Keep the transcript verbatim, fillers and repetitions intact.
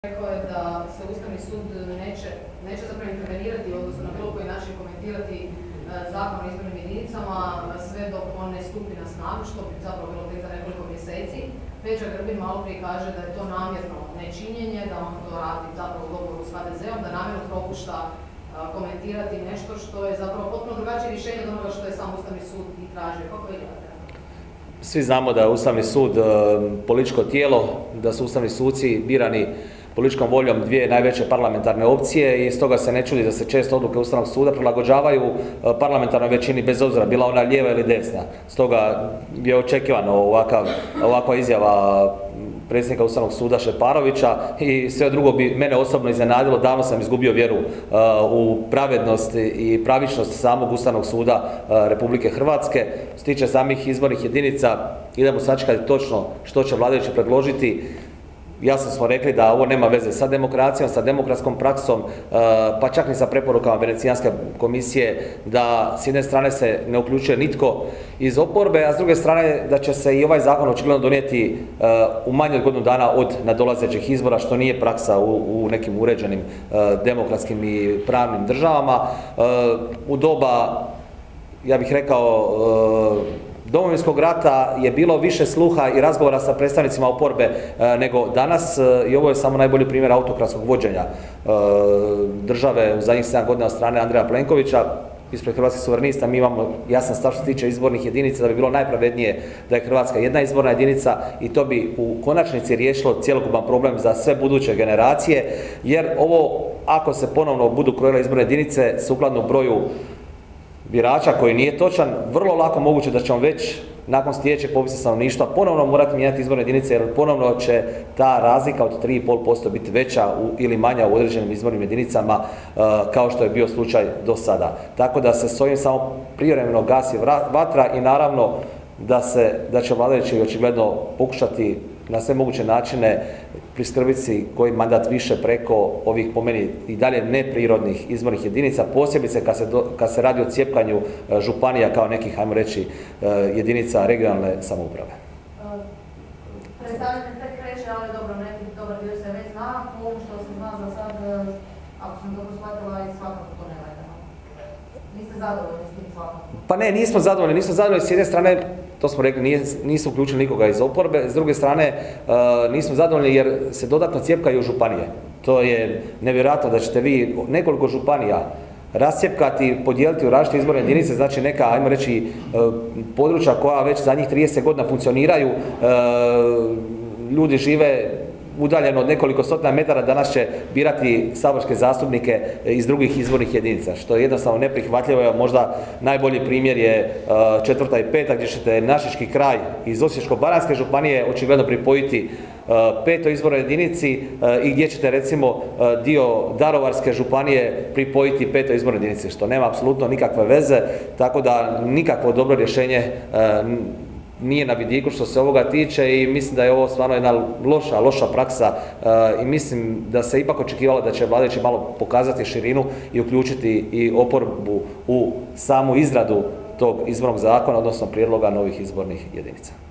Rekao je da se Ustavni sud neće, neće zapravo intervenirati, odnosno na bilo koji način komentirati e, zakon o izbornim jedinicama sve dok on ne stupi na snagu, što bi zapravo bilo tek za nekoliko mjeseci. Peđa Grbin malo prije kaže da je to namjerno nečinjenje, da on to radi zapravo u dogovoru s ha de zeom, da namjerno propušta e, komentirati nešto što je zapravo potpuno drugačije rješenje od onoga što je sam Ustavni sud i tražio. Kako vi gledate? Svi znamo da je Ustavni sud e, političko tijelo, da su ustavni suci birani političkom voljom dvije najveće parlamentarne opcije i stoga se ne čudi da se često odluke Ustavnog suda prilagođavaju parlamentarnoj većini bez obzira bila ona lijeva ili desna. Stoga je očekivano ovakav, ovakva izjava predsjednika Ustavnog suda Šeparovića i sve drugo bi mene osobno iznenadilo. Davno sam izgubio vjeru uh, u pravednost i pravičnost samog Ustavnog suda uh, Republike Hrvatske. Što se tiče samih izbornih jedinica, idemo sačekati točno što će vladajući predložiti. Jasno smo rekli da ovo nema veze sa demokracijom, sa demokratskom praksom, pa čak ni sa preporukama Venecijanske komisije, da s jedne strane se ne uključuje nitko iz oporbe, a s druge strane da će se i ovaj zakon očigledno donijeti u manje od godinu dana od nadolazećih izbora, što nije praksa u, u nekim uređenim demokratskim i pravnim državama. U doba, ja bih rekao, Domovinskog rata je bilo više sluha i razgovora sa predstavnicima oporbe e, nego danas e, i ovo je samo najbolji primjer autokratskog vođenja e, države u zadnjih sedam godina od strane Andreja Plenkovića. Ispred Hrvatskih suverenista mi imamo jasan stav što se tiče izbornih jedinica, da bi bilo najpravednije da je Hrvatska jedna izborna jedinica i to bi u konačnici riješilo cjelokupan problem za sve buduće generacije, jer ovo, ako se ponovno budu krojile izborne jedinice sukladno broju birača koji nije točan, vrlo lako moguće da ćemo već nakon sljedećeg popisa stanovništva ponovno morati mijenjati izborne jedinice, jer ponovno će ta razlika od tri i pol posto biti veća u, ili manja u određenim izbornim jedinicama uh, kao što je bio slučaj do sada. Tako da se s ovim samo privremeno gasi vatra i naravno da, se, da će vladajući očigledno pokušati na sve moguće načine priskrbiti koji mandat više preko ovih, po meni, i dalje neprirodnih izbornih jedinica, posebice kad se, do, kad se radi o cijepkanju županija kao nekih, ajmo reći, jedinica regionalne samouprave. Predstavljanje tek kreće, ali dobro, neki dobar dio se već zna. Ovo što se zna za sad, ako sam dobro shvatila, i svakako to ne valja. Niste zadovoljni s tim svakako? Pa ne, nismo zadovoljni. Nismo zadovoljni s jedne strane, to smo rekli, nije, nisu uključili nikoga iz oporbe, s druge strane uh, nismo zadovoljni jer se dodatno cijepkaju županije. To je nevjerojatno da ćete vi nekoliko županija rascijepkati, podijeliti u različite izborne jedinice, znači neka, ajmo reći, uh, područja koja već zadnjih trideset godina funkcioniraju, uh, ljudi žive udaljeno od nekoliko stotina metara, danas će birati saborske zastupnike iz drugih izbornih jedinica, što je jednostavno neprihvatljivo. Možda najbolji primjer je četvrta i peta, gdje ćete našički kraj iz Osječko-baranjske županije očigledno pripojiti petoj izbornoj jedinici i gdje ćete recimo dio Daruvarske županije pripojiti petoj izbornoj jedinici, što nema apsolutno nikakve veze, tako da nikakvo dobro rješenje nije na vidiku što se ovoga tiče i mislim da je ovo stvarno jedna loša, loša praksa uh, i mislim da se ipak očekivalo da će vladajući malo pokazati širinu i uključiti i oporbu u samu izradu tog izbornog zakona, odnosno prijedloga novih izbornih jedinica.